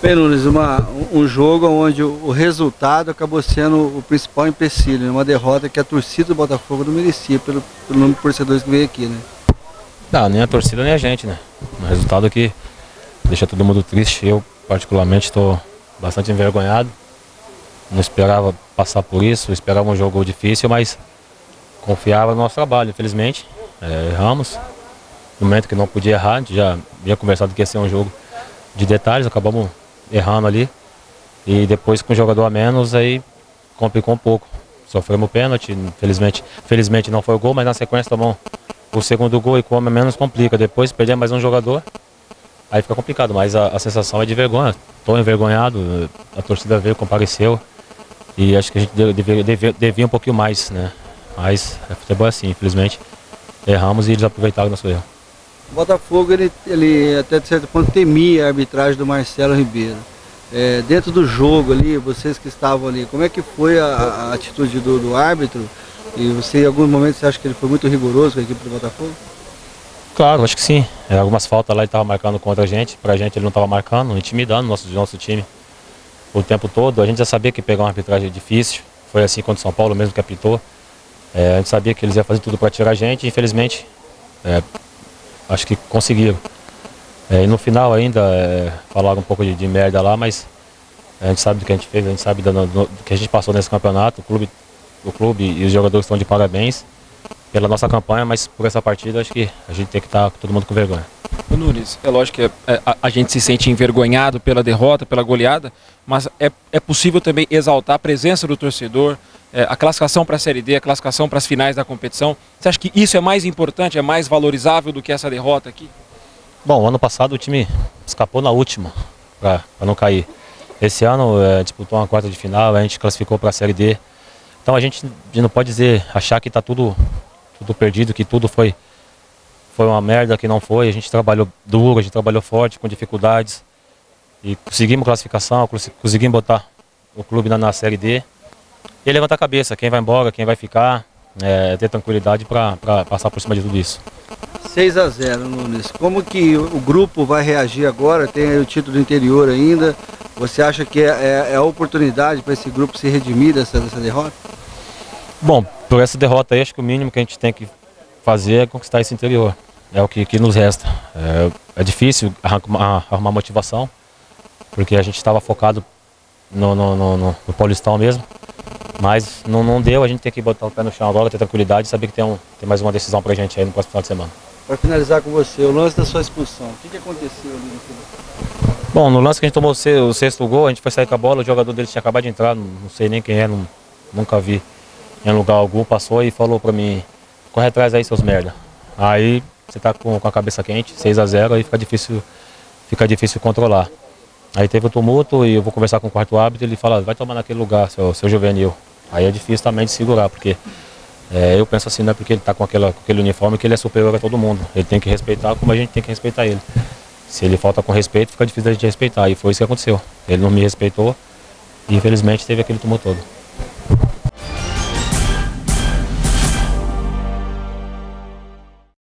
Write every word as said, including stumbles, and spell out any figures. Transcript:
Bem, Nunes, uma, um jogo onde o resultado acabou sendo o principal empecilho, né? Uma derrota que a torcida do Botafogo não merecia pelo, pelo número de torcedores que veio aqui, né? Não, nem a torcida nem a gente, né? Um resultado que deixa todo mundo triste. Eu, particularmente, estou bastante envergonhado. Não esperava passar por isso, esperava um jogo difícil, mas confiava no nosso trabalho. Infelizmente, é, erramos. No momento que não podia errar, a gente já tinha conversado que ia ser um jogo de detalhes, acabamos errando ali. E depois, com o jogador a menos, aí complicou um pouco. Sofremos pênalti, infelizmente, felizmente não foi o gol, mas na sequência tomamos o segundo gol e com a menos complica. Depois perder mais um jogador, aí fica complicado, mas a, a sensação é de vergonha. Estou envergonhado, a torcida veio, compareceu e acho que a gente devia, devia, devia um pouquinho mais, né? Mas é futebol assim, infelizmente erramos e eles aproveitaram o nosso erro. O Botafogo, ele, ele até de certo ponto temia a arbitragem do Marcelo Ribeiro. É, dentro do jogo ali, vocês que estavam ali, como é que foi a, a atitude do, do árbitro? E você, em algum momento, você acha que ele foi muito rigoroso com a equipe do Botafogo? Claro, acho que sim. É, algumas faltas lá ele estava marcando contra a gente, pra gente ele não estava marcando, intimidando o nosso, nosso time o tempo todo. A gente já sabia que pegar uma arbitragem difícil, foi assim contra o São Paulo mesmo que apitou. É, a gente sabia que eles iam fazer tudo para tirar a gente, e infelizmente, é, acho que conseguiram. É, e no final ainda, é, falaram um pouco de, de merda lá, mas a gente sabe do que a gente fez, a gente sabe do, do que a gente passou nesse campeonato. O clube, o clube e os jogadores estão de parabéns pela nossa campanha, mas por essa partida acho que a gente tem que estar todo mundo com vergonha. O Nunes, é lógico que é, a, a gente se sente envergonhado pela derrota, pela goleada, mas é, é possível também exaltar a presença do torcedor, é, a classificação para a Série D, a classificação para as finais da competição. Você acha que isso é mais importante, é mais valorizável do que essa derrota aqui? Bom, ano passado o time escapou na última para não cair. Esse ano é, disputou uma quarta de final, a gente classificou para a Série D. Então a gente não pode dizer, achar que está tudo, tudo perdido, que tudo foi, foi uma merda, que não foi. A gente trabalhou duro, a gente trabalhou forte, com dificuldades. E conseguimos classificação, conseguimos botar o clube na, na Série D. E levantar a cabeça, quem vai embora, quem vai ficar, é, ter tranquilidade para passar por cima de tudo isso. seis a zero, Nunes. Como que o grupo vai reagir agora? Tem aí o título do interior ainda. Você acha que é, é, é a oportunidade para esse grupo se redimir dessa, dessa derrota? Bom, por essa derrota aí, acho que o mínimo que a gente tem que fazer é conquistar esse interior. É o que, que nos resta. É, é difícil arrumar, arrumar motivação, porque a gente estava focado no, no, no, no Paulistão mesmo. Mas não, não deu, a gente tem que botar o pé no chão agora, ter tranquilidade e saber que tem, um, tem mais uma decisão pra gente aí no próximo final de semana. Para finalizar com você, o lance da sua expulsão, o que, que aconteceu ali no final? Bom, no lance que a gente tomou o sexto gol, a gente foi sair com a bola, o jogador dele tinha acabado de entrar, não, não sei nem quem é, não, nunca vi em lugar algum, passou e falou pra mim, corre atrás aí seus merda. Aí você tá com, com a cabeça quente, seis a zero, aí fica difícil, fica difícil controlar. Aí teve o tumulto e eu vou conversar com o quarto árbitro e ele fala, vai tomar naquele lugar, seu, seu juvenil. Aí é difícil também de segurar, porque é, eu penso assim, não é porque ele está com, aquela, com aquele uniforme que ele é superior a todo mundo. Ele tem que respeitar como a gente tem que respeitar ele. Se ele falta com respeito, fica difícil da gente respeitar. E foi isso que aconteceu. Ele não me respeitou e infelizmente teve aquele tumulto todo.